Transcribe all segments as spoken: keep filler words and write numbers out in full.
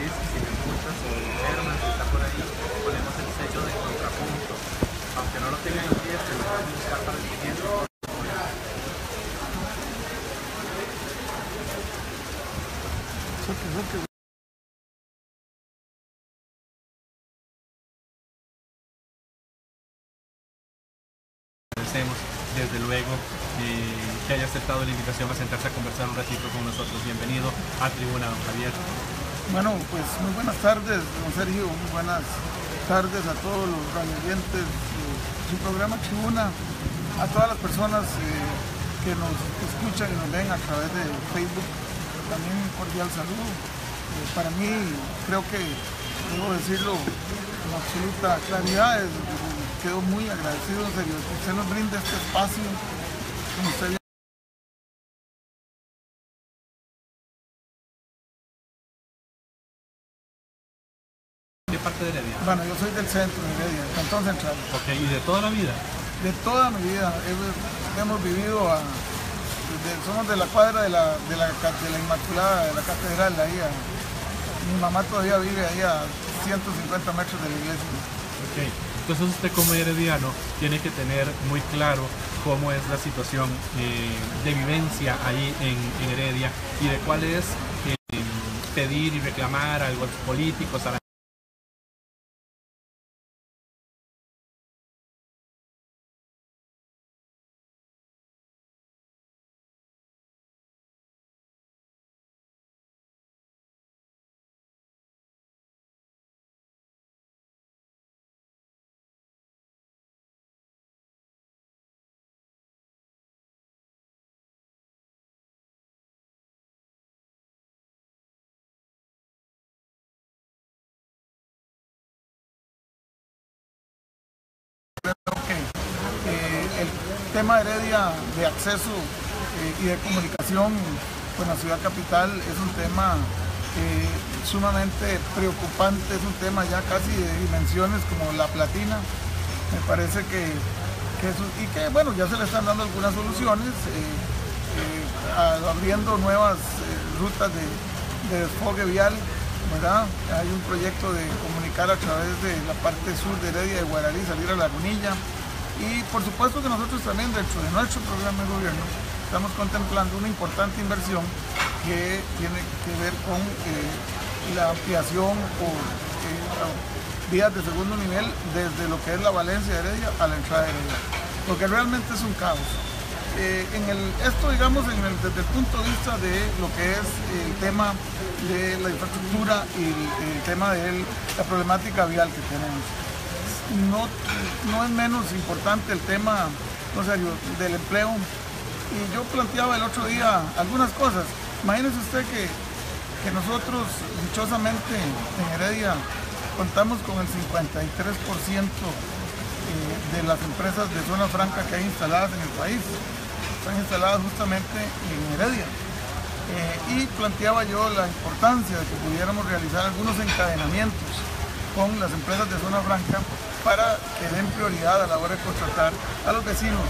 Luis, si me escuchas, o Herman, si está por ahí, ponemos el sello de contrapunto. Aunque no lo tengan en pie, se lo pueden buscar para el siguiente. Agradecemos desde luego eh, que haya aceptado la invitación a sentarse a conversar un ratito con nosotros. Bienvenido a Tribuna, don Javier. Bueno, pues muy buenas tardes, don Sergio, muy buenas tardes a todos los radioyentes de su programa Tribuna, a todas las personas eh, que nos escuchan y nos ven a través de Facebook. También un cordial saludo. Eh, para mí, creo que debo decirlo con absoluta claridad, eh, quedo muy agradecido, en serio, que usted nos brinde este espacio, como usted ¿Qué parte de Heredia? Bueno, yo soy del centro de Heredia, del Cantón Central. Ok, ¿y de toda la vida? De toda mi vida, he- hemos vivido, a, de- somos de la cuadra de la, de, la, ca- de la Inmaculada, de la Catedral, ahí a, mi mamá todavía vive ahí a ciento cincuenta metros de la iglesia. Ok, entonces usted como herediano tiene que tener muy claro cómo es la situación eh, de vivencia ahí en, en Heredia y de cuál es eh, pedir y reclamar a los políticos, a la Que eh, el tema de Heredia de acceso eh, y de comunicación con la ciudad capital es un tema eh, sumamente preocupante, es un tema ya casi de dimensiones como la Platina. Me parece que, que eso, y que bueno, ya se le están dando algunas soluciones, eh, eh, a- abriendo nuevas eh, rutas de, de desfogue vial, ¿verdad? Hay un proyecto de comunicar a través de la parte sur de Heredia, de Guararí, salir a Lagunilla. Y por supuesto que nosotros también dentro de nuestro programa de gobierno estamos contemplando una importante inversión que tiene que ver con eh, la ampliación por eh, vías de segundo nivel desde lo que es la Valencia de Heredia a la entrada de Heredia, porque realmente es un caos. Eh, en el, esto digamos en el, desde el punto de vista de lo que es el tema de la infraestructura y el, el tema de la problemática vial que tenemos. No, no es menos importante el tema, no sé, del empleo. Y yo planteaba el otro día algunas cosas. Imagínese usted que, que nosotros, dichosamente, en Heredia, contamos con el cincuenta y tres por ciento eh, de las empresas de zona franca que hay instaladas en el país. Están instaladas justamente en Heredia. Eh, y planteaba yo la importancia de que pudiéramos realizar algunos encadenamientos con las empresas de zona franca para que den prioridad a la hora de contratar a los vecinos,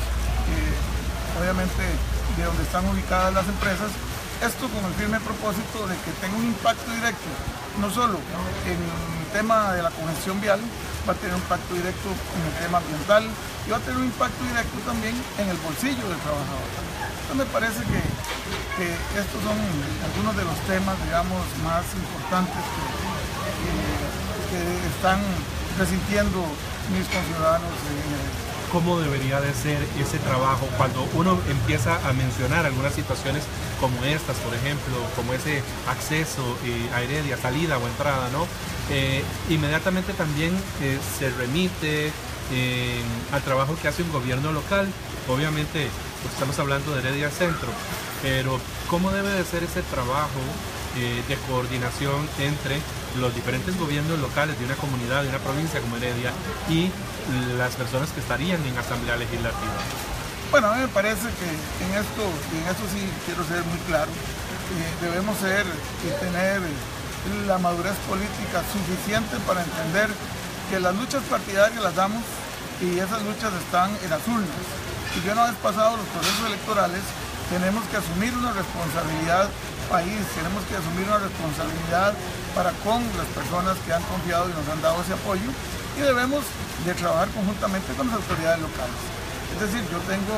eh, obviamente de donde están ubicadas las empresas. Esto con el firme propósito de que tenga un impacto directo, no solo en el tema de la congestión vial, va a tener un impacto directo en el tema ambiental y va a tener un impacto directo también en el bolsillo del trabajador. Entonces me parece que, que estos son algunos de los temas, digamos, más importantes que, que, que están resintiendo mis conciudadanos en el... ¿Cómo debería de ser ese trabajo cuando uno empieza a mencionar algunas situaciones como estas, por ejemplo, como ese acceso eh, a Heredia, salida o entrada, ¿no? Eh, inmediatamente también eh, se remite eh, al trabajo que hace un gobierno local. Obviamente, pues estamos hablando de Heredia Centro, pero ¿cómo debe de ser ese trabajo eh, de coordinación entre los diferentes gobiernos locales de una comunidad, de una provincia como Heredia y las personas que estarían en Asamblea Legislativa? Bueno, a mí me parece que en esto, y en esto sí quiero ser muy claro, eh, debemos ser y tener la madurez política suficiente para entender que las luchas partidarias las damos y esas luchas están en las urnas. Y que una vez pasados los procesos electorales tenemos que asumir una responsabilidad país, tenemos que asumir una responsabilidad para con las personas que han confiado y nos han dado ese apoyo, y debemos de trabajar conjuntamente con las autoridades locales. Es decir, yo tengo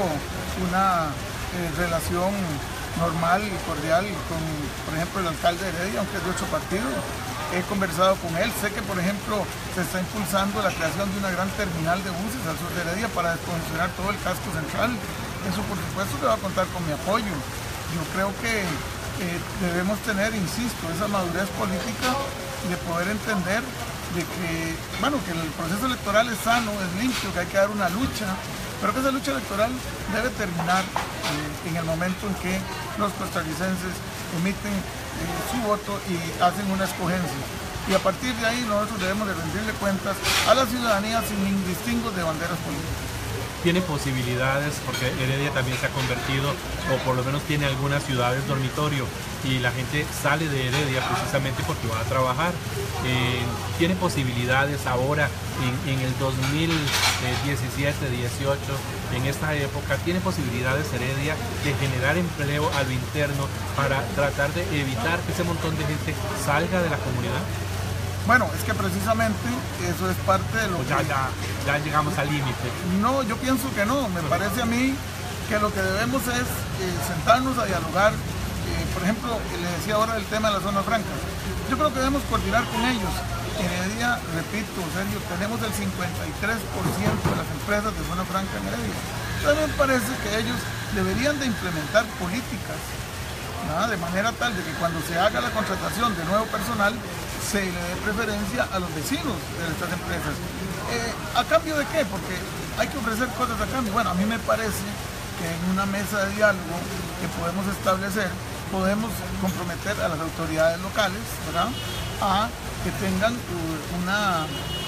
una eh, relación normal y cordial con, por ejemplo, el alcalde de Heredia, aunque es de otro partido. He conversado con él, sé que, por ejemplo, se está impulsando la creación de una gran terminal de buses al sur de Heredia para descongestionar todo el casco central. Eso, por supuesto, que va a contar con mi apoyo. Yo creo que eh, debemos tener, insisto, esa madurez política de poder entender de que, bueno, que el proceso electoral es sano, es limpio, que hay que dar una lucha, pero que esa lucha electoral debe terminar eh, en el momento en que los costarricenses emiten eh, su voto y hacen una escogencia. Y a partir de ahí nosotros debemos de rendirle cuentas a la ciudadanía sin indistingos de banderas políticas. Tiene posibilidades, porque Heredia también se ha convertido, o por lo menos tiene algunas ciudades dormitorio, y la gente sale de Heredia precisamente porque va a trabajar. Eh, tiene posibilidades ahora en, en el dos mil diecisiete dieciocho, en esta época, tiene posibilidades Heredia de generar empleo a lo interno para tratar de evitar que ese montón de gente salga de la comunidad. Bueno, es que precisamente eso es parte de lo o ya, que... Ya, ya llegamos al límite. No, yo pienso que no. Me parece a mí que lo que debemos es eh, sentarnos a dialogar. Eh, por ejemplo, le decía ahora el tema de las zonas francas. Yo creo que debemos coordinar con ellos. En Heredia, repito, Sergio, tenemos el cincuenta y tres por ciento de las empresas de zona franca en Heredia. Entonces me parece que ellos deberían de implementar políticas, ¿no?, de manera tal de que cuando se haga la contratación de nuevo personal, se le dé preferencia a los vecinos de estas empresas. Eh, ¿A cambio de qué? Porque hay que ofrecer cosas a cambio. Bueno, a mí me parece que en una mesa de diálogo que podemos establecer, podemos comprometer a las autoridades locales, ¿verdad?, a que tengan una,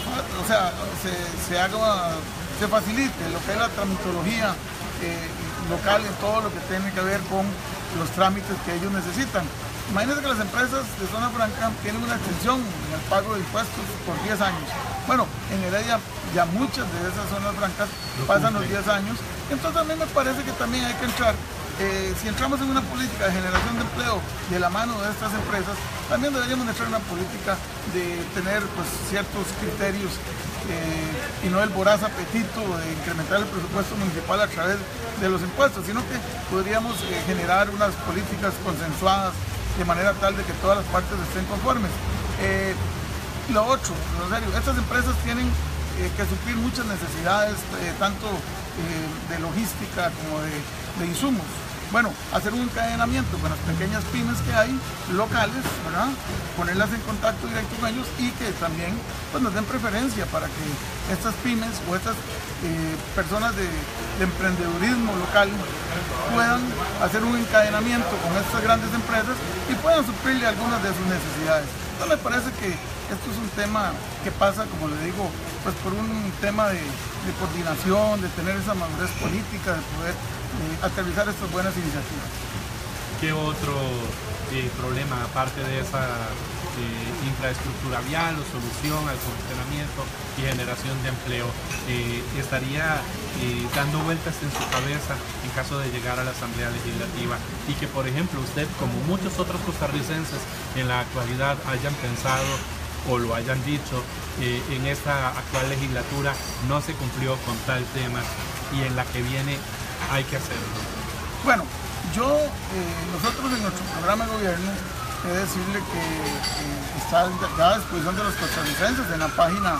o sea, se, se haga, se facilite lo que es la tramitología eh, local en todo lo que tiene que ver con los trámites que ellos necesitan. Imagínense que las empresas de zona franca tienen una extensión en el pago de impuestos por diez años. Bueno, en Heredia ya muchas de esas zonas francas pasan los diez años. Entonces a mí me parece que también hay que entrar, eh, si entramos en una política de generación de empleo de la mano de estas empresas, también deberíamos entrar en una política de tener pues, ciertos criterios eh, y no el voraz apetito de incrementar el presupuesto municipal a través de los impuestos, sino que podríamos eh, generar unas políticas consensuadas de manera tal de que todas las partes estén conformes. Eh, lo otro, en serio, estas empresas tienen eh, que suplir muchas necesidades, eh, tanto eh, de logística como de, de insumos. Bueno, hacer un encadenamiento con las pequeñas pymes que hay, locales, ¿verdad?, ponerlas en contacto directo con ellos y que también pues, nos den preferencia para que estas pymes o estas eh, personas de, de emprendedurismo local puedan hacer un encadenamiento con estas grandes empresas y puedan suplirle algunas de sus necesidades. Entonces me parece que esto es un tema que pasa, como le digo, pues por un tema de, de coordinación, de tener esa madurez política, de poder eh, aterrizar estas buenas iniciativas. ¿Qué otro eh, problema, aparte de esa eh, infraestructura vial o solución al funcionamiento y generación de empleo, eh, estaría eh, dando vueltas en su cabeza en caso de llegar a la Asamblea Legislativa y que, por ejemplo, usted, como muchos otros costarricenses en la actualidad, hayan pensado o lo hayan dicho, eh, en esta actual legislatura no se cumplió con tal tema y en la que viene hay que hacerlo? Bueno, yo, eh, nosotros en nuestro programa de gobierno, he de decirle que eh, está ya a disposición de los costarricenses en la página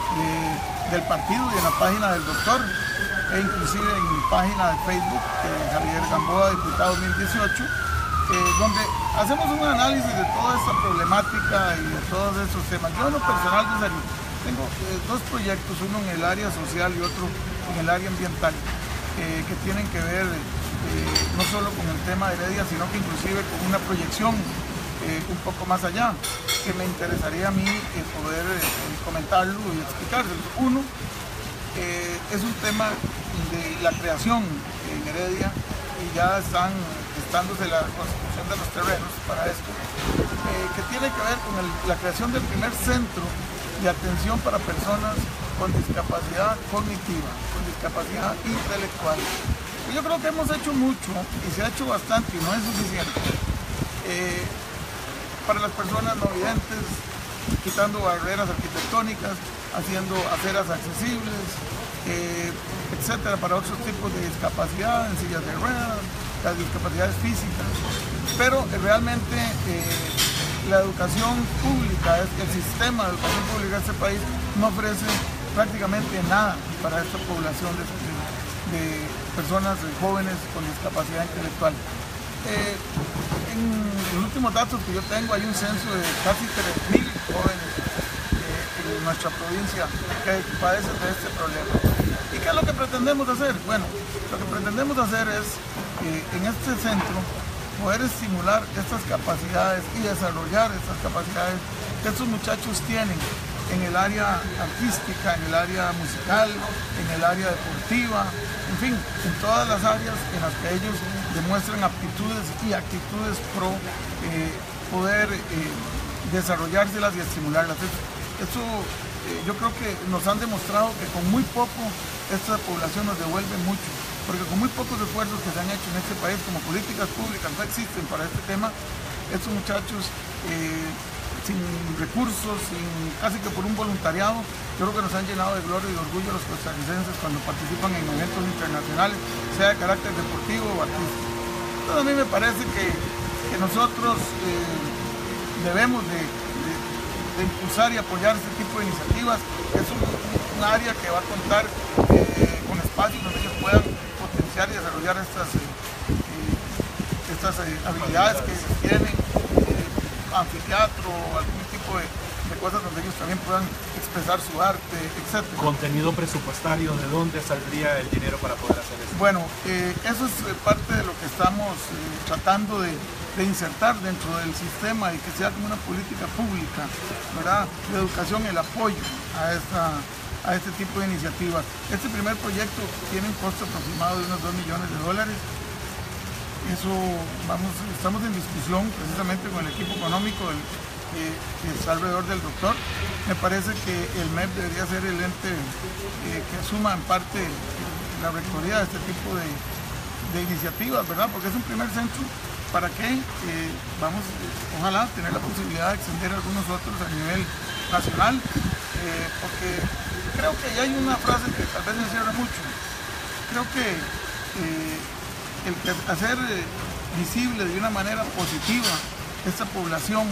de, del partido y en la página del doctor, e inclusive en mi página de Facebook, eh, Javier Gamboa, diputado dos mil dieciocho, eh, donde hacemos un análisis de toda esta problemática y de todos estos temas. Yo en lo personal, yo tengo eh, dos proyectos, uno en el área social y otro en el área ambiental, eh, que tienen que ver eh, no solo con el tema de Heredia, sino que inclusive con una proyección eh, un poco más allá, que me interesaría a mí eh, poder eh, comentarlo y explicárselo. Uno eh, es un tema de la creación en Heredia, y ya están gestándose la constitución de los terrenos para esto, eh, que tiene que ver con el, la creación del primer centro de atención para personas con discapacidad cognitiva, con discapacidad intelectual. Yo creo que hemos hecho mucho y se ha hecho bastante y no es suficiente. eh, para las personas no videntes, quitando barreras arquitectónicas, haciendo aceras accesibles, eh, etcétera, para otros tipos de discapacidad, en sillas de ruedas, las discapacidades físicas. Pero eh, realmente eh, la educación pública, el sistema de educación pública de este país no ofrece prácticamente nada para esta población de, de, de personas jóvenes con discapacidad intelectual. Eh, en los últimos datos que yo tengo hay un censo de casi tres mil jóvenes eh, en nuestra provincia que padecen de este problema. ¿Y qué es lo que pretendemos hacer? Bueno, lo que pretendemos hacer es eh, en este centro poder estimular estas capacidades y desarrollar estas capacidades que estos muchachos tienen en el área artística, en el área musical, en el área deportiva, en fin, en todas las áreas en las que ellos demuestran aptitudes y actitudes pro eh, poder eh, desarrollárselas y estimularlas. Eso eh, yo creo que nos han demostrado que con muy poco esta población nos devuelve mucho, porque con muy pocos esfuerzos que se han hecho en este país, como políticas públicas no existen para este tema, estos muchachos eh, sin recursos, sin, casi que por un voluntariado, yo creo que nos han llenado de gloria y de orgullo a los costarricenses cuando participan en eventos internacionales, sea de carácter deportivo o artístico. Entonces a mí me parece que, que nosotros eh, debemos de, de, de impulsar y apoyar este tipo de iniciativas. Es un, un área que va a contar eh, con espacios donde ellos puedan potenciar y desarrollar estas, eh, eh, estas eh, habilidades que tienen, anfiteatro, algún tipo de, de cosas donde ellos también puedan expresar su arte, etcétera. ¿Contenido presupuestario? ¿De dónde saldría el dinero para poder hacer eso? Bueno, eh, eso es parte de lo que estamos eh, tratando de, de insertar dentro del sistema y que sea como una política pública, ¿verdad?, de educación, el apoyo a, esta, a este tipo de iniciativas. Este primer proyecto tiene un costo aproximado de unos dos millones de dólares. Eso, vamos, estamos en discusión precisamente con el equipo económico del, que, que está alrededor del doctor. Me parece que el M E P debería ser el ente eh, que asuma en parte la rectoría de este tipo de, de iniciativas, ¿verdad? Porque es un primer centro para que eh, vamos, ojalá, tener la posibilidad de extender algunos otros a nivel nacional, eh, porque creo que ya hay una frase que tal vez encierra mucho. Creo que eh, el que hacer eh, visible de una manera positiva esta población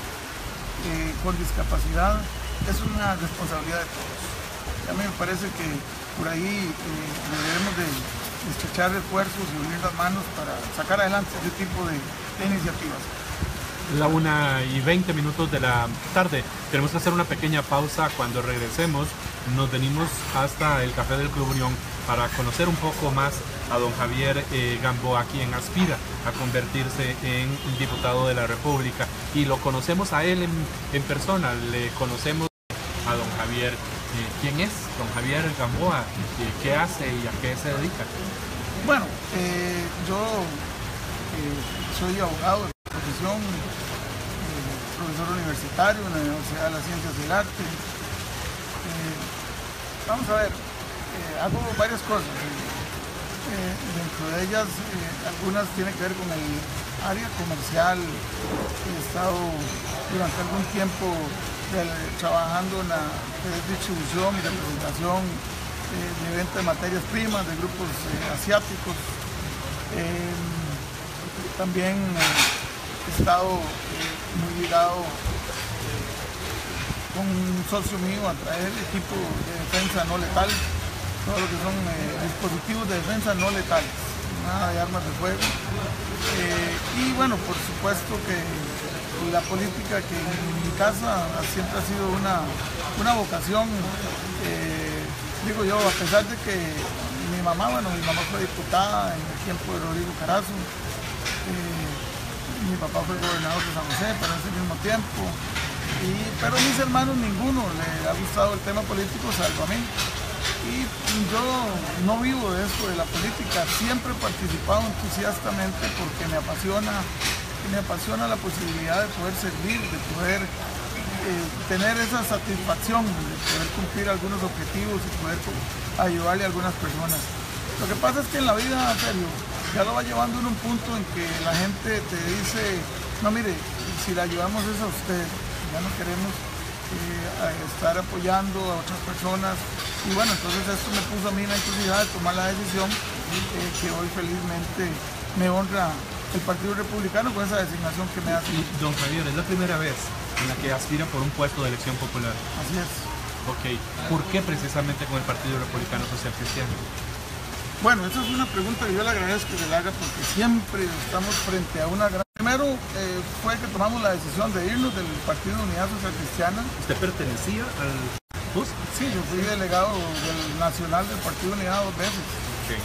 eh, con discapacidad es una responsabilidad de todos. A mí me parece que por ahí eh, debemos de estrechar esfuerzos y unir las manos para sacar adelante este tipo de, de iniciativas. La una y veinte minutos de la tarde. Tenemos que hacer una pequeña pausa. Cuando regresemos nos venimos hasta el Café del Club Unión para conocer un poco más a don Javier eh, Gamboa, quien aspira a convertirse en diputado de la República. Y lo conocemos a él en, en persona, le conocemos a don Javier. Eh, ¿Quién es don Javier Gamboa? Eh, ¿Qué hace y a qué se dedica? Bueno, eh, yo eh, soy abogado de profesión, eh, profesor universitario en la Universidad de las Ciencias del Arte. Eh, vamos a ver, eh, hago varias cosas. Eh, dentro de ellas, eh, algunas tienen que ver con el área comercial. He estado durante algún tiempo de, trabajando en la distribución y representación eh, de venta de materias primas de grupos eh, asiáticos. Eh, también eh, he estado eh, muy ligado eh, con un socio mío a traer equipo de defensa no letal, todo lo que son eh, dispositivos de defensa no letales, nada de armas de fuego. Eh, y bueno, por supuesto que la política, que en mi casa siempre ha sido una, una vocación, eh, digo yo, a pesar de que mi mamá, bueno, mi mamá fue diputada en el tiempo de Rodrigo Carazo, eh, mi papá fue gobernador de San José para ese mismo tiempo, y, pero a mis hermanos ninguno le ha gustado el tema político salvo a mí. Y yo no vivo de esto, de la política, siempre he participado entusiastamente porque me apasiona, me apasiona la posibilidad de poder servir, de poder eh, tener esa satisfacción, de poder cumplir algunos objetivos y poder ayudarle a algunas personas. Lo que pasa es que en la vida, en serio, ya lo va llevando en un punto en que la gente te dice, No, mire, si la ayudamos es a usted, ya no queremos eh, a estar apoyando a otras personas. Y bueno, entonces esto me puso a mí la encrucijada de tomar la decisión eh, que hoy felizmente me honra el Partido Republicano con esa designación que me hace. Y, don Javier, es la primera vez en la que aspira por un puesto de elección popular. Así es. Ok. ¿Por qué precisamente con el Partido Republicano Social Cristiano? Bueno, esa es una pregunta que yo le agradezco que se la haga porque siempre estamos frente a una gran... Primero eh, fue que tomamos la decisión de irnos del Partido Unidad Social Cristiana. ¿Usted pertenecía al P U S? Sí, yo fui delegado del nacional del Partido Unidad dos veces. Okay.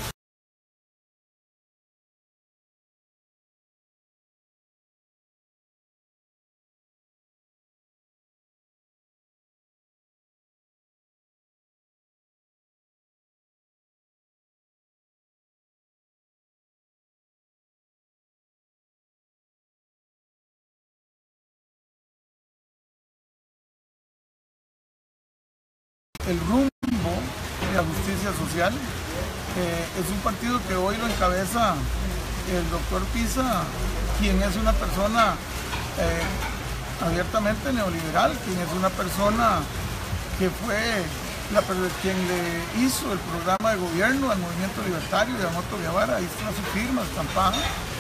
El rumbo de la justicia social eh, es un partido que hoy lo encabeza el doctor Pisa, quien es una persona eh, abiertamente neoliberal, quien es una persona que fue la, quien le hizo el programa de gobierno al Movimiento Libertario de Amoto Guevara, ahí está su firma estampada.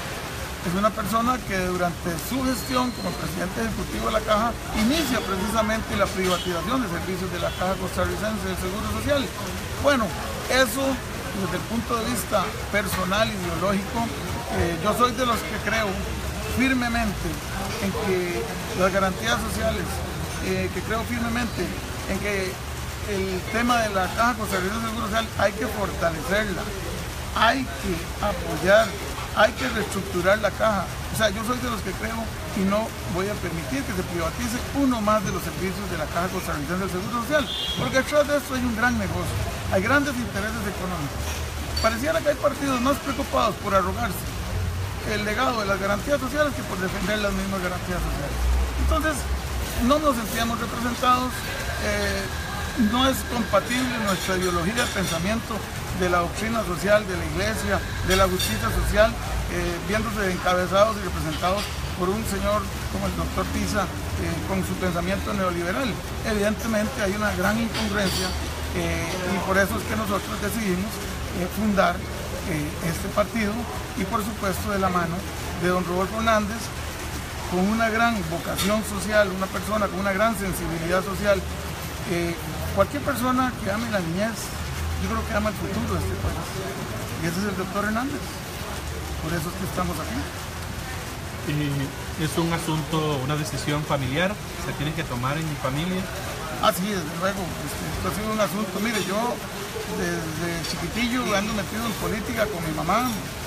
Es una persona que durante su gestión como presidente ejecutivo de la Caja inicia precisamente la privatización de servicios de la Caja Costarricense del Seguro Social. Bueno, eso desde el punto de vista personal, ideológico, eh, yo soy de los que creo firmemente en que las garantías sociales, eh, que creo firmemente en que el tema de la Caja Costarricense del Seguro Social hay que fortalecerla, hay que apoyar, hay que reestructurar la caja. O sea, yo soy de los que creo y no voy a permitir que se privatice uno más de los servicios de la Caja Costarricense del Seguro Social, porque detrás de esto hay un gran negocio, hay grandes intereses económicos. Pareciera que hay partidos más preocupados por arrogarse el legado de las garantías sociales que por defender las mismas garantías sociales. Entonces, no nos sentíamos representados, eh, no es compatible nuestra ideología de pensamiento de la doctrina social, de la iglesia, de la justicia social, eh, viéndose encabezados y representados por un señor como el doctor Pisa, eh, con su pensamiento neoliberal. Evidentemente hay una gran incongruencia eh, y por eso es que nosotros decidimos eh, fundar eh, este partido y por supuesto de la mano de don Rodolfo Hernández, con una gran vocación social, una persona con una gran sensibilidad social. Eh, cualquier persona que ame la niñez, yo creo que ama el futuro de este país. Y ese es el doctor Hernández. Por eso es que estamos aquí. Eh, ¿Es un asunto, una decisión familiar? ¿Se tiene que tomar en mi familia? Ah, sí, desde luego. Este, esto ha sido un asunto. Mire, yo desde chiquitillo ando metido en política con mi mamá.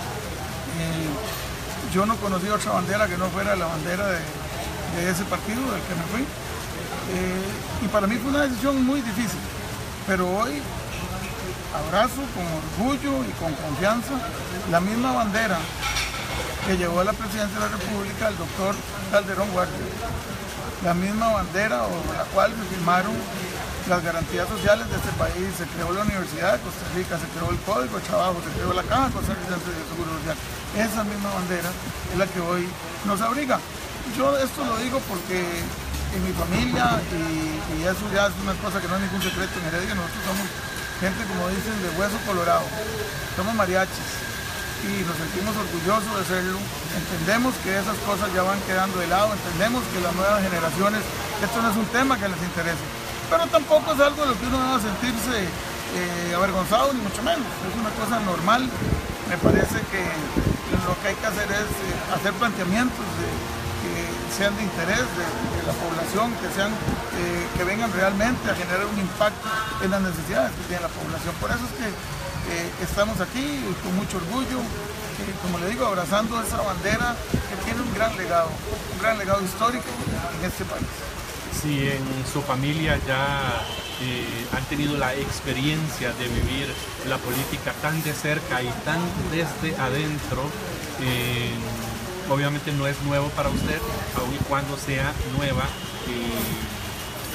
Eh, yo no conocí otra bandera que no fuera la bandera de, de ese partido del que me fui. Eh, y para mí fue una decisión muy difícil. Pero hoy abrazo con orgullo y con confianza la misma bandera que llevó a la presidencia de la República el doctor Calderón Guardia, la misma bandera o la cual se firmaron las garantías sociales de este país. Se creó la Universidad de Costa Rica, se creó el Código de Trabajo, se creó la Caja Costarricense de Seguro Social. Esa misma bandera es la que hoy nos abriga. Yo esto lo digo porque en mi familia, y, y eso ya es una cosa que no es ningún secreto en Heredia, nosotros somos gente, como dicen, de hueso colorado, somos mariachis y nos sentimos orgullosos de serlo. Entendemos que esas cosas ya van quedando de lado, entendemos que las nuevas generaciones, esto no es un tema que les interese, pero tampoco es algo de lo que uno deba sentirse eh, avergonzado, ni mucho menos, es una cosa normal. Me parece que lo que hay que hacer es eh, hacer planteamientos de, que sean de interés de, de la población, que sean eh, que vengan realmente a generar un impacto en las necesidades que tiene la población. Por eso es que eh, estamos aquí con mucho orgullo, eh, como le digo, abrazando esa bandera que tiene un gran legado, un gran legado histórico en este país. Si en su familia ya eh, han tenido la experiencia de vivir la política tan de cerca y tan desde adentro, eh, obviamente no es nuevo para usted, aun y cuando sea nueva eh,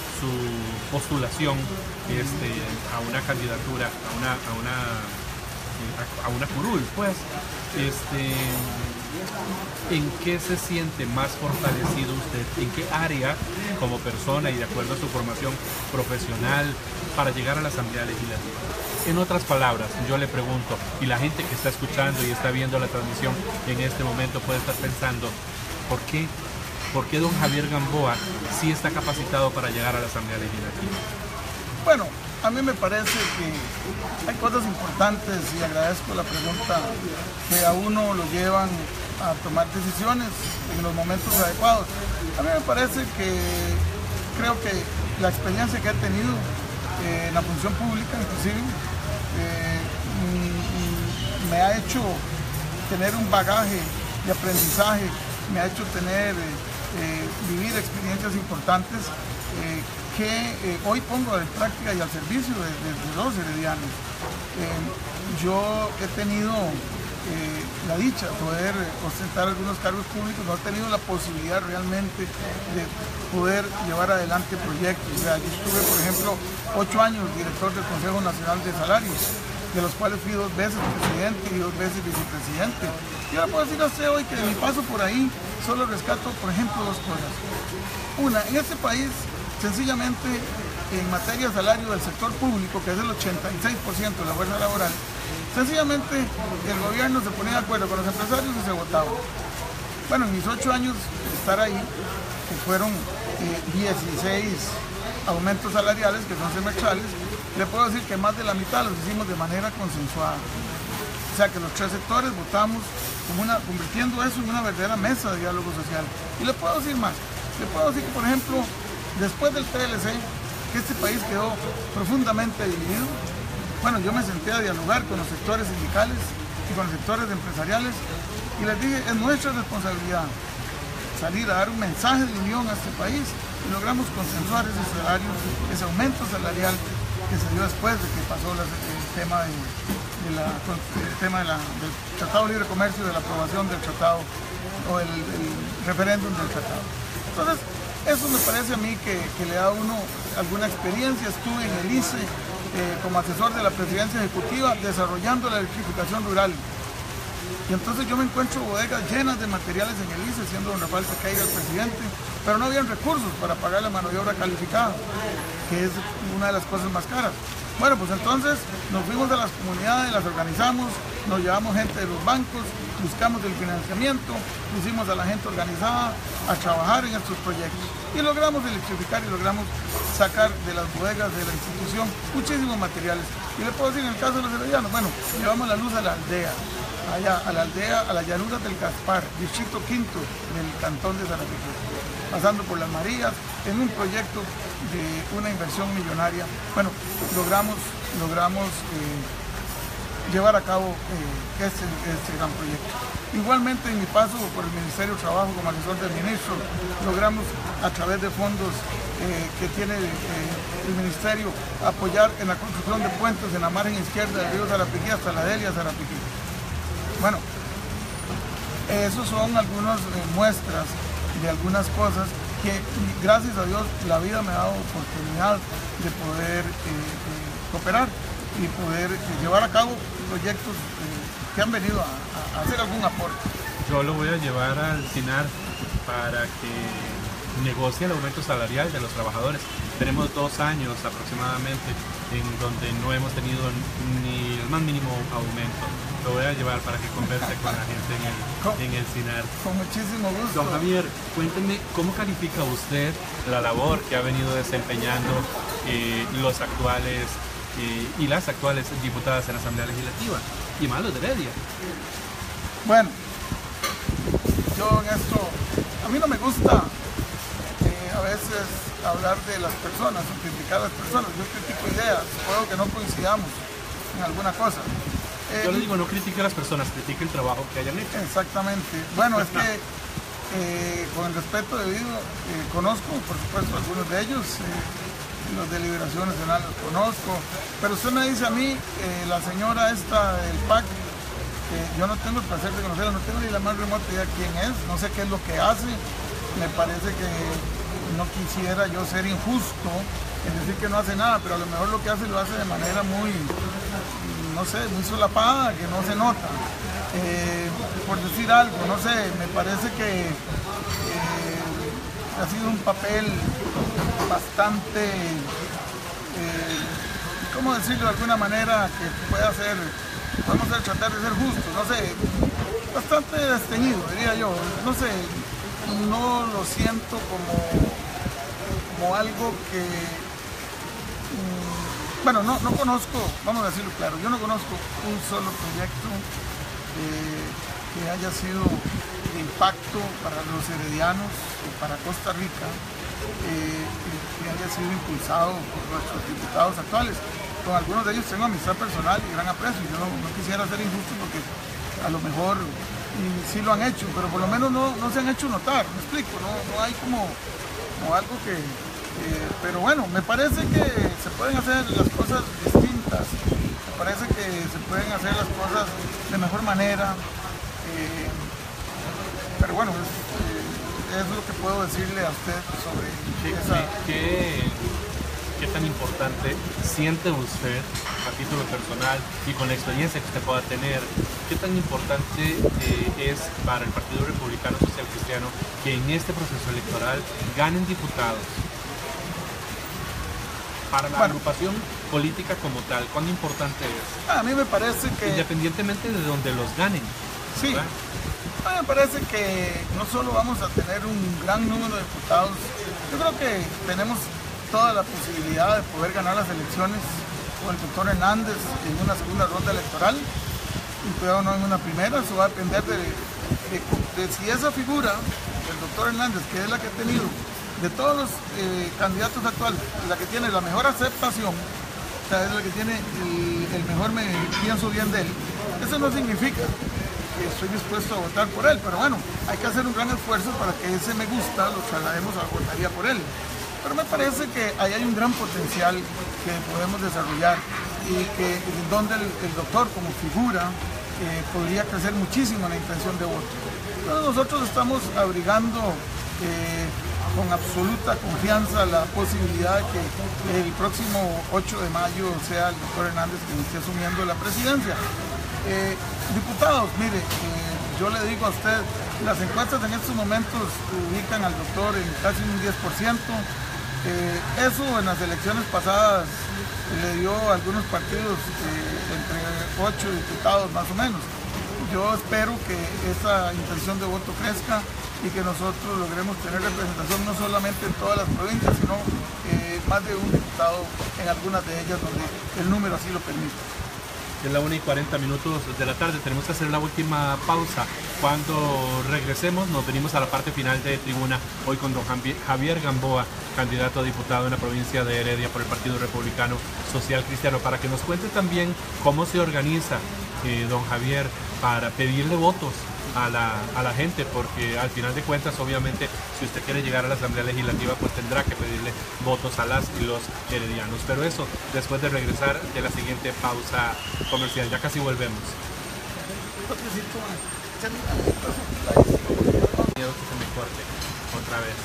su postulación este, a una candidatura, a una, a una a, a una curul, pues, este, ¿en qué se siente más fortalecido usted? ¿En qué área como persona y de acuerdo a su formación profesional para llegar a la Asamblea Legislativa? En otras palabras, yo le pregunto, y la gente que está escuchando y está viendo la transmisión en este momento puede estar pensando, ¿por qué? ¿Por qué don Javier Gamboa sí está capacitado para llegar a la Asamblea Legislativa? Bueno, a mí me parece que hay cosas importantes y agradezco la pregunta que a uno lo llevan a tomar decisiones en los momentos adecuados. A mí me parece que creo que la experiencia que he tenido eh, en la función pública inclusive eh, me ha hecho tener un bagaje de aprendizaje, me ha hecho tener, eh, eh, vivir experiencias importantes eh, que eh, hoy pongo en práctica y al servicio de, de, de los heredianos. Eh, yo he tenido eh, la dicha de poder ostentar algunos cargos públicos, no he tenido la posibilidad realmente de poder llevar adelante proyectos. O sea, yo estuve, por ejemplo, ocho años director del Consejo Nacional de Salarios, de los cuales fui dos veces presidente y dos veces vicepresidente. Yo le puedo decir a usted hoy que de mi paso por ahí solo rescato, por ejemplo, dos cosas. Una, en este país, sencillamente, en materia de salario del sector público, que es el ochenta y seis por ciento de la fuerza laboral, sencillamente el gobierno se ponía de acuerdo con los empresarios y se votaba. Bueno, en mis ocho años de estar ahí, que fueron eh, dieciséis aumentos salariales, que son semestrales, le puedo decir que más de la mitad los hicimos de manera consensuada. O sea que los tres sectores votamos como una, convirtiendo eso en una verdadera mesa de diálogo social. Y le puedo decir más, le puedo decir que, por ejemplo, después del T L C, que este país quedó profundamente dividido, bueno, yo me senté a dialogar con los sectores sindicales y con los sectores empresariales y les dije, es nuestra responsabilidad salir a dar un mensaje de unión a este país y logramos consensuar ese salario, ese aumento salarial que se dio después de que pasó la, el tema, de, de la, el tema de la, del Tratado de Libre Comercio, de la aprobación del tratado o el, el referéndum del tratado. Entonces, eso me parece a mí que, que le da a uno alguna experiencia. Estuve en el I C E eh, como asesor de la presidencia ejecutiva desarrollando la electrificación rural. Y entonces yo me encuentro bodegas llenas de materiales en el I C E, siendo don Rafael Sequeira el presidente, pero no habían recursos para pagar la mano de obra calificada, que es una de las cosas más caras. Bueno, pues entonces nos fuimos a las comunidades, las organizamos, nos llevamos gente de los bancos, buscamos el financiamiento, pusimos a la gente organizada a trabajar en estos proyectos y logramos electrificar y logramos sacar de las bodegas de la institución muchísimos materiales. Y le puedo decir, en el caso de los heredianos, bueno, llevamos la luz a la aldea, allá a la aldea, a las llanuras del Gaspar, distrito quinto del cantón de Sarapiquí, pasando por las Marías, en un proyecto de una inversión millonaria. Bueno, logramos, logramos eh, llevar a cabo eh, este, este gran proyecto. Igualmente, en mi paso por el Ministerio de Trabajo como asesor del ministro, logramos a través de fondos eh, que tiene eh, el ministerio apoyar en la construcción de puentes en la margen izquierda del río Sarapiquí hasta la Delia Sarapiquí. Bueno, esos son algunas eh, muestras de algunas cosas que, gracias a Dios, la vida me ha dado oportunidad de poder eh, eh, cooperar y poder eh, llevar a cabo proyectos eh, que han venido a, a hacer algún aporte. Yo lo voy a llevar al SINAR para que negocie el aumento salarial de los trabajadores. Tenemos dos años aproximadamente en donde no hemos tenido ni el más mínimo aumento. Lo voy a llevar para que converse con la gente en el, con, en el SINAR. Con muchísimo gusto. Don Javier, cuénteme cómo califica usted la labor que ha venido desempeñando eh, los actuales eh, y las actuales diputadas en la Asamblea Legislativa y Malos de Heredia. Bueno, yo en esto, a mí no me gusta eh, a veces hablar de las personas o criticar a las personas. Yo critico ideas, puedo que no coincidamos en alguna cosa. Eh, Yo le digo, no critique a las personas, critique el trabajo que hayan hecho. Exactamente. Bueno, es que eh, con el respeto debido, eh, conozco, por supuesto, algunos de ellos, eh, los de Liberación Nacional los conozco, pero usted me dice a mí, eh, la señora esta del P A C, que yo no tengo el placer de conocerla, no tengo ni la más remota idea quién es, no sé qué es lo que hace, me parece que no quisiera yo ser injusto en decir que no hace nada, pero a lo mejor lo que hace lo hace de manera muy, no sé, muy solapada, que no se nota. Eh, por decir algo, no sé, me parece que eh, ha sido un papel bastante, eh, ¿cómo decirlo de alguna manera que pueda ser, vamos a tratar de ser justos, no sé, bastante desteñido, diría yo, no sé, no lo siento como, como algo que, mm, bueno, no, no conozco, vamos a decirlo claro, yo no conozco un solo proyecto eh, que haya sido de impacto para los heredianos o para Costa Rica, eh, que haya sido impulsado por nuestros diputados actuales. Con algunos de ellos tengo amistad personal y gran aprecio, yo no, no quisiera ser injusto porque a lo mejor y sí lo han hecho, pero por lo menos no, no se han hecho notar, me explico, no, no hay como, como algo que, eh, pero bueno, me parece que se pueden hacer las cosas distintas, me parece que se pueden hacer las cosas de mejor manera, eh, pero bueno, es, eh, es lo que puedo decirle a usted sobre ¿Qué, esa... qué, qué tan importante siente usted a título personal y con la experiencia que usted pueda tener, qué tan importante eh, es para el Partido Republicano Social Cristiano que en este proceso electoral ganen diputados? Para la bueno, agrupación política como tal, ¿cuán importante es? A mí me parece que... Independientemente de donde los ganen. Sí, ¿verdad? a mí me parece que no solo vamos a tener un gran número de diputados, yo creo que tenemos toda la posibilidad de poder ganar las elecciones con el doctor Hernández en una segunda ronda electoral, y cuidado no en una primera, eso va a depender de, de, de si esa figura, el doctor Hernández, que es la que ha tenido de todos los eh, candidatos actuales, la que tiene la mejor aceptación, o sea, es la que tiene el, el mejor, me pienso bien de él, eso no significa que estoy dispuesto a votar por él, pero bueno, hay que hacer un gran esfuerzo para que ese me gusta lo traslademos a votaría por él. Pero me parece que ahí hay un gran potencial que podemos desarrollar y que donde el, el doctor como figura eh, podría crecer muchísimo en la intención de voto. Entonces nosotros estamos abrigando eh, con absoluta confianza la posibilidad de que el próximo ocho de mayo sea el doctor Hernández quien esté asumiendo la presidencia. Eh, diputados, mire, eh, yo le digo a usted, las encuestas en estos momentos ubican al doctor en casi un diez por ciento. Eh, eso en las elecciones pasadas le dio a algunos partidos eh, entre ocho diputados más o menos. Yo espero que esa intención de voto crezca y que nosotros logremos tener representación no solamente en todas las provincias, sino eh, más de un diputado en algunas de ellas donde el número así lo permite. Es la una y cuarenta minutos de la tarde, tenemos que hacer la última pausa. Cuando regresemos nos venimos a la parte final de tribuna, hoy con don Javier Gamboa, candidato a diputado en la provincia de Heredia por el Partido Republicano Social Cristiano, para que nos cuente también cómo se organiza eh, don Javier para pedirle votos a la, a la gente, porque al final de cuentas, obviamente, si usted quiere llegar a la Asamblea Legislativa, pues tendrá que pedirle votos a las y los heredianos. Pero eso, después de regresar de la siguiente pausa comercial. Ya casi volvemos. Miedo que se me corte otra vez.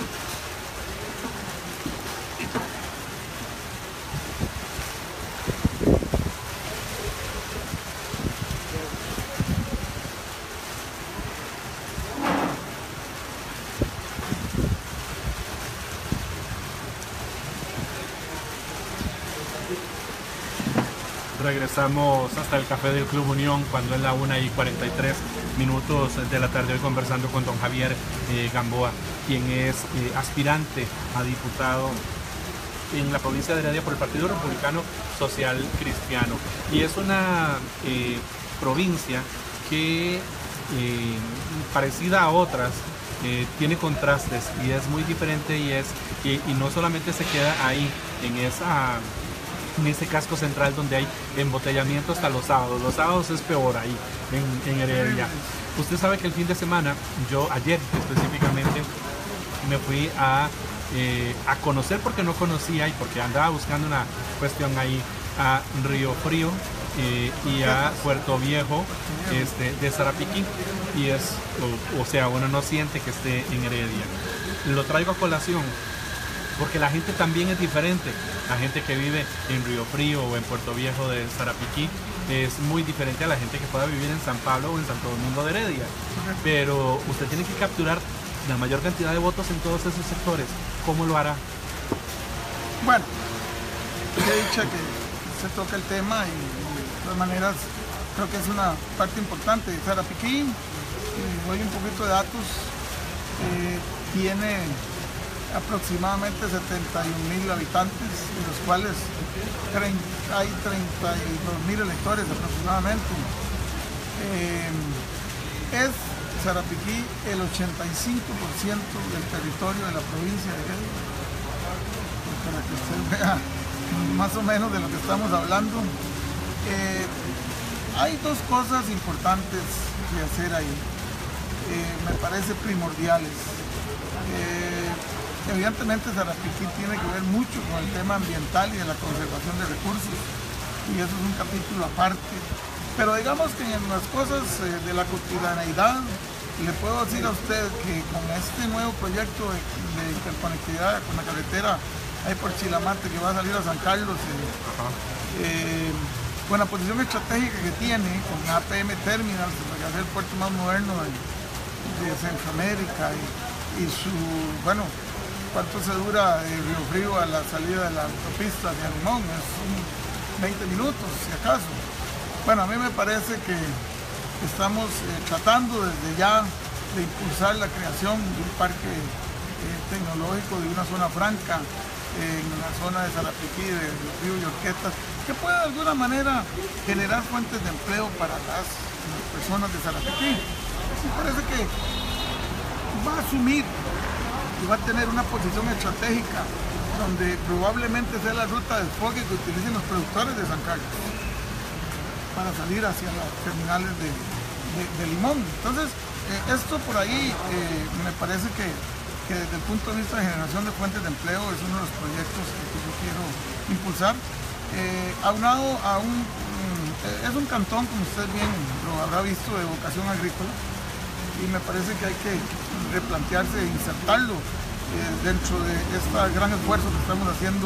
Regresamos hasta el café del Club Unión cuando es la una y cuarenta y tres minutos de la tarde, hoy conversando con don Javier eh, Gamboa, quien es eh, aspirante a diputado en la provincia de Heredia por el Partido Republicano Social Cristiano. Y es una eh, provincia que, eh, parecida a otras, eh, tiene contrastes y es muy diferente, y, es, y, y no solamente se queda ahí en esa... en ese casco central donde hay embotellamiento hasta los sábados. Los sábados es peor ahí, en, en Heredia. Usted sabe que el fin de semana, yo ayer específicamente, me fui a, eh, a conocer, porque no conocía y porque andaba buscando una cuestión ahí, a Río Frío eh, y a Puerto Viejo este, de Sarapiquí. Y es, o, o sea, uno no siente que esté en Heredia. lo traigo a colación porque la gente también es diferente. La gente que vive en Río Frío o en Puerto Viejo de Sarapiquí es muy diferente a la gente que pueda vivir en San Pablo o en Santo Domingo de Heredia. Pero usted tiene que capturar la mayor cantidad de votos en todos esos sectores. ¿Cómo lo hará? Bueno, he dicho que se toca el tema y de todas maneras creo que es una parte importante. Sarapiquí, y doy un poquito de datos, eh, tiene aproximadamente setenta y un mil habitantes, de los cuales treinta, hay treinta y dos mil electores aproximadamente. Eh, es Sarapiquí el ochenta y cinco por ciento del territorio de la provincia de Heredia, para que usted vea más o menos de lo que estamos hablando. Eh, hay dos cosas importantes que hacer ahí, eh, me parece primordiales. Eh, Evidentemente Sarapiquí tiene que ver mucho con el tema ambiental y de la conservación de recursos, y eso es un capítulo aparte. Pero digamos que en las cosas eh, de la cotidianeidad, le puedo decir a usted que con este nuevo proyecto de, de interconectividad con la carretera ahí por Chilamarte que va a salir a San Carlos, eh, eh, con la posición estratégica que tiene, con A P M Terminal, que es el puerto más moderno de, de Centroamérica, y, y su, bueno, ¿cuánto se dura de Río Frío a la salida de la autopista hacia Limón? Es veinte minutos, si acaso. Bueno, a mí me parece que estamos eh, tratando desde ya de impulsar la creación de un parque eh, tecnológico, de una zona franca eh, en la zona de Sarapiquí, de Río Frío y Orquetas, que pueda de alguna manera generar fuentes de empleo para las, las personas de Sarapiquí. Me parece que va a asumir y va a tener una posición estratégica donde probablemente sea la ruta de desfogue que utilicen los productores de San Carlos para salir hacia las terminales de, de, de Limón. Entonces, eh, esto por ahí eh, me parece que, que desde el punto de vista de generación de fuentes de empleo es uno de los proyectos que, que yo quiero impulsar. Eh, aunado a un, mm, es un cantón, como usted bien lo habrá visto, de vocación agrícola, y me parece que hay que replantearse e insertarlo eh, dentro de este gran esfuerzo que estamos haciendo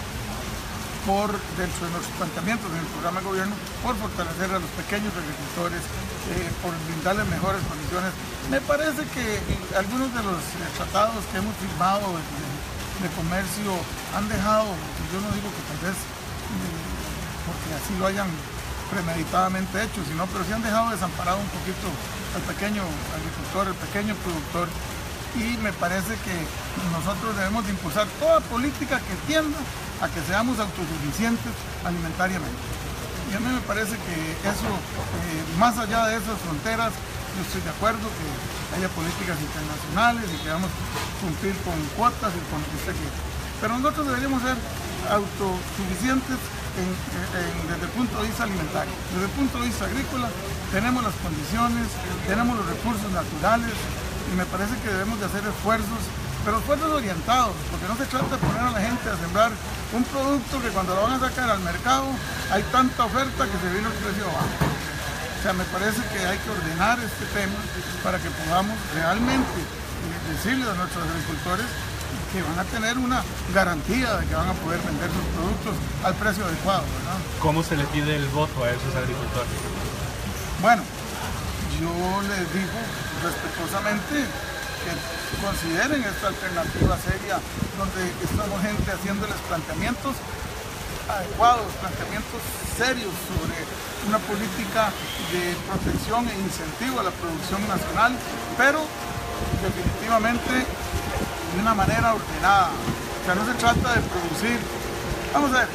por, dentro de nuestros planteamientos en el programa de gobierno, por fortalecer a los pequeños agricultores, eh, por brindarles mejores condiciones. Me parece que algunos de los eh, tratados que hemos firmado de, de comercio han dejado, yo no digo que tal vez eh, porque así lo hayan premeditadamente hecho, sino pero sí han dejado desamparado un poquito al pequeño agricultor, al pequeño productor, y me parece que nosotros debemos de impulsar toda política que tienda a que seamos autosuficientes alimentariamente. Y a mí me parece que eso, eh, más allá de esas fronteras, yo estoy de acuerdo que haya políticas internacionales y que vamos a cumplir con cuotas y con lo que usted quiera. Pero nosotros deberíamos ser autosuficientes en, en, desde el punto de vista alimentario. Desde el punto de vista agrícola tenemos las condiciones, tenemos los recursos naturales, y me parece que debemos de hacer esfuerzos, pero esfuerzos orientados, porque no se trata de poner a la gente a sembrar un producto que cuando lo van a sacar al mercado hay tanta oferta que se viene el precio abajo. O sea, me parece que hay que ordenar este tema para que podamos realmente decirle a nuestros agricultores que van a tener una garantía de que van a poder vender sus productos al precio adecuado, ¿verdad? ¿Cómo se le pide el voto a esos agricultores? Bueno, yo les digo respetuosamente que consideren esta alternativa seria, donde estamos gente haciéndoles planteamientos adecuados, planteamientos serios sobre una política de protección e incentivo a la producción nacional, pero definitivamente de una manera ordenada. O sea, no se trata de producir. Vamos a ver,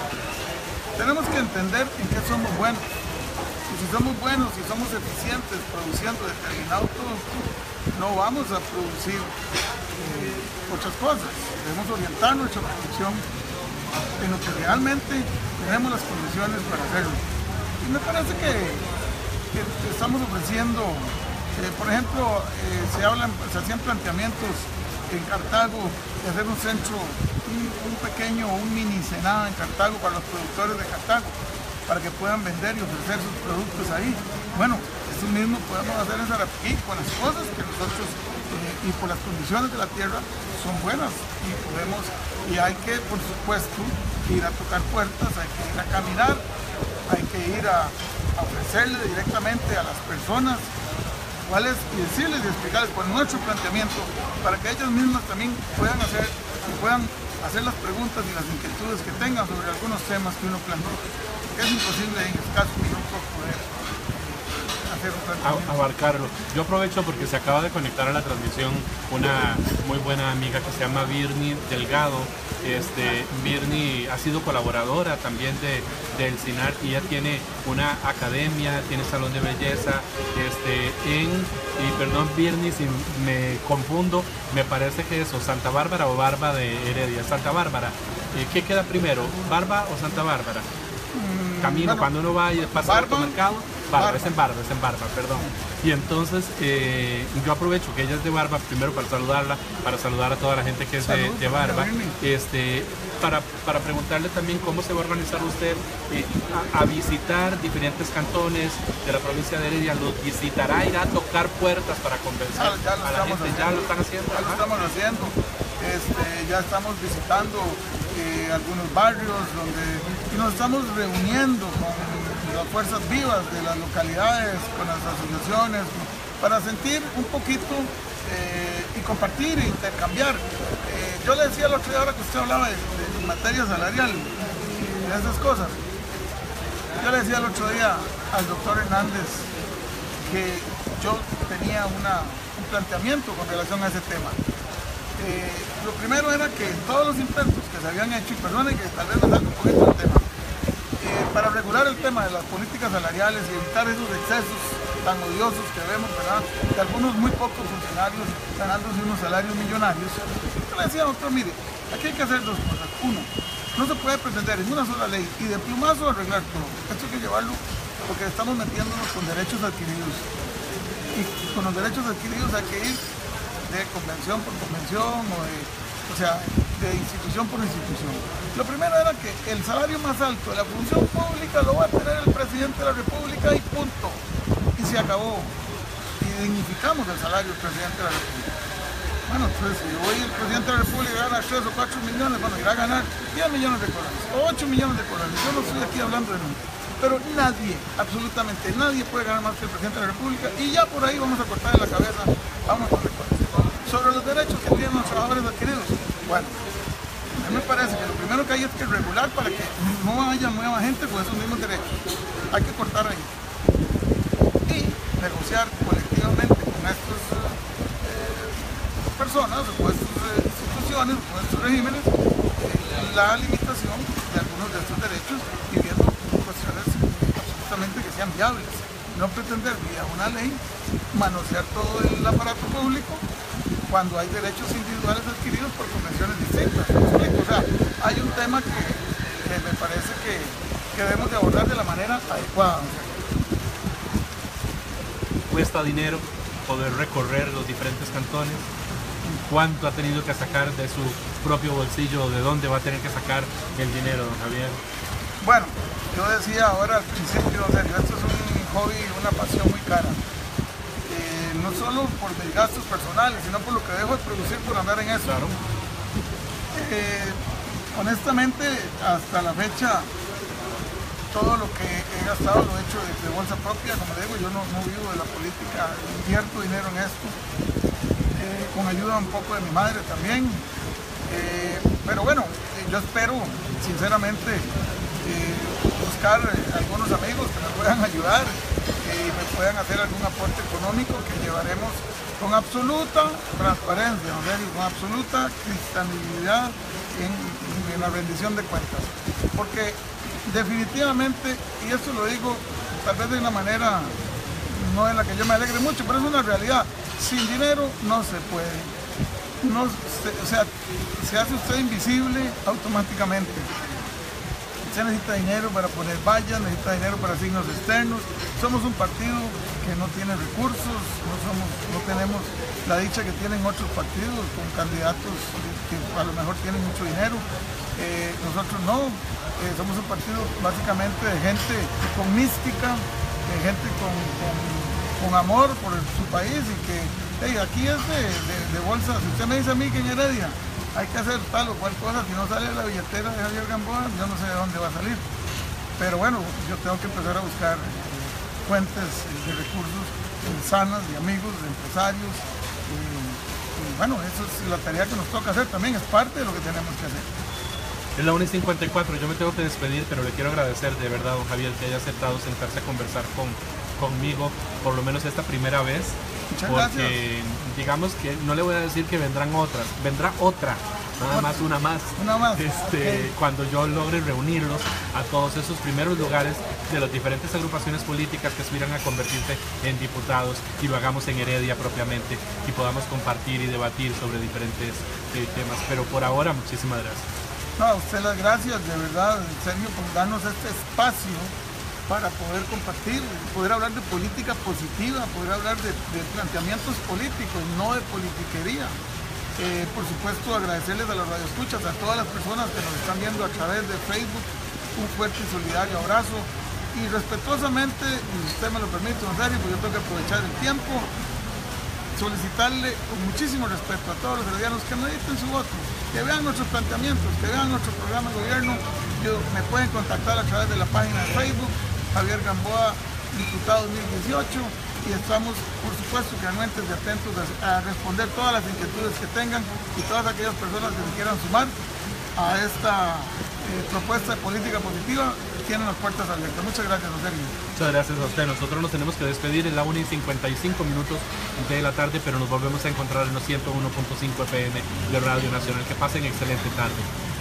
tenemos que entender en qué somos buenos. Y si somos buenos, si somos eficientes produciendo determinado producto, no vamos a producir eh, otras cosas. Debemos orientar nuestra producción en lo que realmente tenemos las condiciones para hacerlo. Y me parece que, que estamos ofreciendo, eh, por ejemplo, eh, se, hablan, se hacían planteamientos en Cartago de hacer un centro, un, un pequeño, un mini Senada en Cartago para los productores de Cartago, para que puedan vender y ofrecer sus productos ahí. Bueno, eso mismo podemos hacer en Sarapiquí con las cosas que nosotros eh, y por las condiciones de la tierra son buenas y podemos, y hay que, por supuesto, ir a tocar puertas, hay que ir a caminar, hay que ir a, a ofrecerle directamente a las personas cuáles y decirles y explicarles por nuestro planteamiento para que ellos mismos también puedan hacer y puedan hacer las preguntas y las inquietudes que tengan sobre algunos temas que uno plantea. Es imposible en escasos minutos poder hacer un planteamiento. Abarcarlo. Yo aprovecho porque se acaba de conectar a la transmisión una muy buena amiga que se llama Birni Delgado. Este, Birni ha sido colaboradora también de, del CINAR y ella tiene una academia, tiene salón de belleza, este, en, y perdón Birni si me confundo, me parece que es o Santa Bárbara o Barba de Heredia, Santa Bárbara. Eh, ¿Qué queda primero, Barba o Santa Bárbara? Mm, Camino, bueno, cuando uno va y pasa al mercado, Barba, Barba, es en Barba, es en Barba, perdón. Y entonces eh, yo aprovecho que ella es de Barba, primero para saludarla, para saludar a toda la gente que es de, de Barba, este, para, para preguntarle también cómo se va a organizar usted eh, a, a visitar diferentes cantones de la provincia de Heredia, los visitará, irá a tocar puertas para convencer ya, ya a la gente, haciendo, ya lo están haciendo. Ya lo estamos haciendo, este, ya estamos visitando eh, algunos barrios donde y nos estamos reuniendo con las fuerzas vivas de las localidades, con las asociaciones, para sentir un poquito eh, y compartir e intercambiar. Eh, yo le decía el otro día, ahora que usted hablaba de, de materia salarial y de esas cosas, yo le decía el otro día al doctor Hernández que yo tenía una, un planteamiento con relación a ese tema. Eh, lo primero era que todos los intentos que se habían hecho, y perdone que tal vez me salga un poquito del tema, eh, para regular el tema de las políticas salariales y evitar esos excesos tan odiosos que vemos, ¿verdad?, de algunos muy pocos funcionarios ganándose unos salarios millonarios. Yo le decía, doctor, mire, aquí hay que hacer dos cosas. Uno, no se puede pretender en una sola ley y de plumazo arreglar todo. Esto hay que llevarlo porque estamos metiéndonos con derechos adquiridos. Y con los derechos adquiridos hay que ir de convención por convención, o, de, o sea, de institución por institución. Lo primero era que el salario más alto de la función pública lo va a tener el presidente de la República y punto. Y se acabó. Y dignificamos el salario del presidente de la República. Bueno, entonces si hoy el presidente de la República gana tres o cuatro millones, bueno, irá a ganar diez millones de colones, o ocho millones de colones. Yo no estoy aquí hablando de números. Pero nadie, absolutamente nadie puede ganar más que el presidente de la República y ya por ahí vamos a cortarle la cabeza a unos correctores. Sobre los derechos que tienen los trabajadores adquiridos, bueno, a mí me parece que lo primero que hay es que regular para que no haya nueva gente con esos mismos derechos. Hay que cortar ahí y negociar colectivamente con estas eh, personas o con estas eh, instituciones, con estos regímenes, eh, la limitación de algunos de estos derechos y viendo cuestiones absolutamente que sean viables. No pretender vía una ley manosear todo el aparato público cuando hay derechos individuales adquiridos por convenciones distintas. O sea, hay un tema que, que me parece que, que debemos de abordar de la manera adecuada. Cuesta dinero poder recorrer los diferentes cantones. ¿Cuánto ha tenido que sacar de su propio bolsillo? ¿De dónde va a tener que sacar el dinero, don Javier? Bueno, yo decía ahora al principio, en serio, esto es un hobby, una pasión muy cara. Eh, no solo por mis gastos personales, sino por lo que dejo de producir por andar en eso. Claro. Eh, honestamente, hasta la fecha, todo lo que he gastado lo he hecho de, de bolsa propia. Como le digo, yo no, no vivo de la política, invierto dinero en esto, eh, con ayuda un poco de mi madre también. Eh, pero bueno, eh, yo espero, sinceramente, Eh, buscar eh, algunos amigos que me puedan ayudar eh, y me puedan hacer algún aporte económico que llevaremos con absoluta transparencia, ¿no? Con absoluta cristalicidad en, en la rendición de cuentas. Porque definitivamente, y esto lo digo tal vez de una manera no en la que yo me alegre mucho, pero es una realidad, sin dinero no se puede. No se, o sea, se hace usted invisible automáticamente. Se necesita dinero para poner vallas, necesita dinero para signos externos. Somos un partido que no tiene recursos, no, somos, no tenemos la dicha que tienen otros partidos con candidatos que a lo mejor tienen mucho dinero. Eh, nosotros no, eh, somos un partido básicamente de gente con mística, de gente con, con, con con amor por el, su país y que hey, aquí es de, de, de bolsa. Si usted me dice a mí que en Heredia hay que hacer tal o cual cosa, si no sale de la billetera de Javier Gamboa, yo no sé de dónde va a salir. Pero bueno, yo tengo que empezar a buscar eh, fuentes de recursos eh, sanas, de amigos, de empresarios. Eh, y bueno, eso es la tarea que nos toca hacer también, es parte de lo que tenemos que hacer. Es la una y cincuenta y cuatro, yo me tengo que despedir, pero le quiero agradecer de verdad, don Javier, que haya aceptado sentarse a conversar con, conmigo, por lo menos esta primera vez. Muchas porque gracias. Digamos que no le voy a decir que vendrán otras, vendrá otra, nada más una más. Una más. Este, Okay. Cuando yo logre reunirlos a todos esos primeros lugares de las diferentes agrupaciones políticas que aspiran a convertirse en diputados y lo hagamos en Heredia propiamente y podamos compartir y debatir sobre diferentes eh, temas. Pero por ahora, muchísimas gracias. No, a usted las gracias, de verdad, Sergio, por darnos este espacio para poder compartir, poder hablar de política positiva, poder hablar de, de planteamientos políticos, no de politiquería. Eh, por supuesto, agradecerles a los radioescuchas, a todas las personas que nos están viendo a través de Facebook, un fuerte y solidario abrazo. Y respetuosamente, y si usted me lo permite, don Sergio, pues yo tengo que aprovechar el tiempo, solicitarle con muchísimo respeto a todos los heredianos que mediten su voto, que vean nuestros planteamientos, que vean nuestro programa de gobierno. Yo, me pueden contactar a través de la página de Facebook, Javier Gamboa, diputado dos mil dieciocho, y estamos, por supuesto, que anuentes y atentos a, a responder todas las inquietudes que tengan y todas aquellas personas que se quieran sumar a esta eh, propuesta de política positiva. Tienen las puertas abiertas. Muchas gracias, don Sergio. Muchas gracias a usted. Nosotros nos tenemos que despedir en la una y cincuenta y cinco minutos de la tarde, pero nos volvemos a encontrar en los ciento uno punto cinco F M de Radio Nacional. Que pasen excelente tarde.